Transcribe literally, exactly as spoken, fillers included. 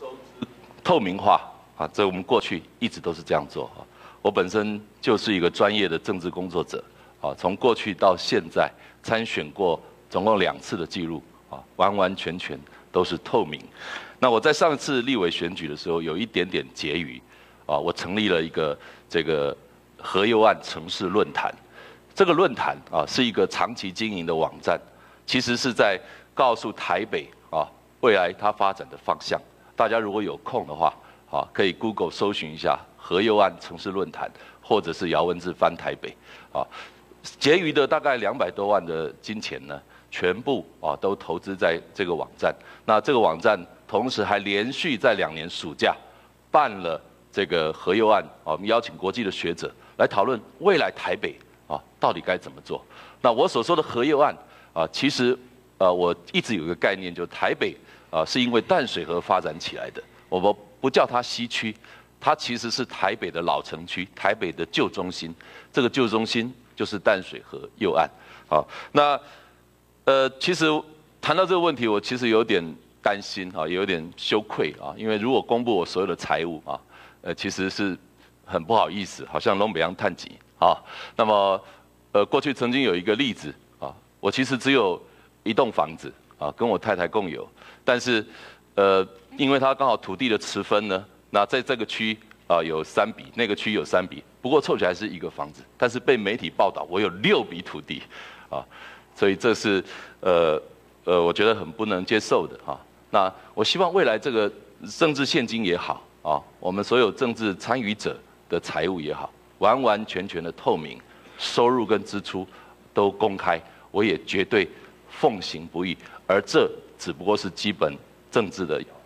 透明化啊，这我们过去一直都是这样做啊。我本身就是一个专业的政治工作者啊，从过去到现在参选过总共两次的记录啊，完完全全都是透明。那我在上次立委选举的时候有一点点结余啊，我成立了一个这个核右岸城市论坛。这个论坛啊是一个长期经营的网站，其实是在告诉台北啊未来它发展的方向。大家如果有空的话，啊，可以 Google 搜寻一下核右岸城市论坛，或者是姚文智翻台北，啊，结余的大概两百多万的金钱呢，全部啊都投资在这个网站。那这个网站同时还连续在两年暑假办了这个核右岸啊，我们邀请国际的学者来讨论未来台北啊到底该怎么做。那我所说的核右岸啊，其实呃我一直有一个概念，就是台北啊是因为淡水河发展起来的。我们不叫它西区，它其实是台北的老城区，台北的旧中心。这个旧中心就是淡水河右岸。好，那呃，其实谈到这个问题，我其实有点担心啊，也有点羞愧啊，因为如果公布我所有的财务啊，呃，其实是很不好意思，好像龙北洋探级啊。那么呃，过去曾经有一个例子啊，我其实只有一栋房子啊，跟我太太共有，但是呃。因为它刚好土地的持分呢，那在这个区啊、呃、有三笔，那个区有三笔，不过凑起来是一个房子，但是被媒体报道我有六笔土地，啊，所以这是呃呃我觉得很不能接受的啊。那我希望未来这个政治现金也好啊，我们所有政治参与者的财务也好，完完全全的透明，收入跟支出都公开，我也绝对奉行不义，而这只不过是基本政治的。